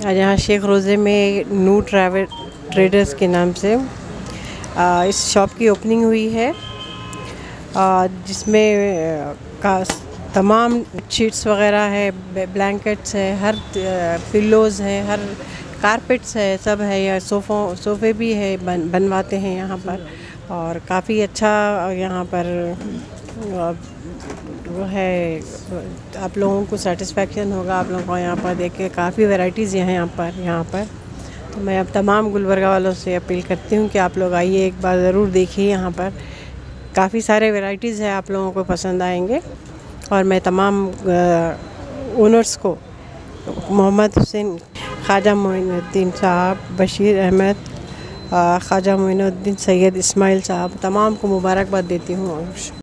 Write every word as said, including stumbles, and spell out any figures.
आज यहाँ शेख रोज़े में नू ट्रैवल ट्रेडर्स के नाम से आ, इस शॉप की ओपनिंग हुई है, जिसमें का तमाम शीट्स वगैरह है, ब्लैंकेट्स है, हर पिल्लोज़ है, हर कारपेट्स है, सब है। या सोफ़ों सोफ़े भी है, बन बनवाते हैं यहाँ पर। और काफ़ी अच्छा यहाँ पर वो है, आप लोगों को सेटिस्फेक्शन होगा आप लोगों को यहाँ पर देख के। काफ़ी वैरायटीज़ हैं यहाँ पर यहाँ पर तो मैं अब तमाम गुलबर्गा वालों से अपील करती हूँ कि आप लोग आइए, एक बार ज़रूर देखिए। यहाँ पर काफ़ी सारे वैरायटीज़ है, आप लोगों को पसंद आएंगे। और मैं तमाम ओनर्स को, मोहम्मद हुसैन, ख्वाजा मोइनुद्दीन साहब, बशीर अहमद, ख्वाजा मोइनुद्दीन, सैयद इस्माइल साहब, तमाम को मुबारकबाद देती हूँ।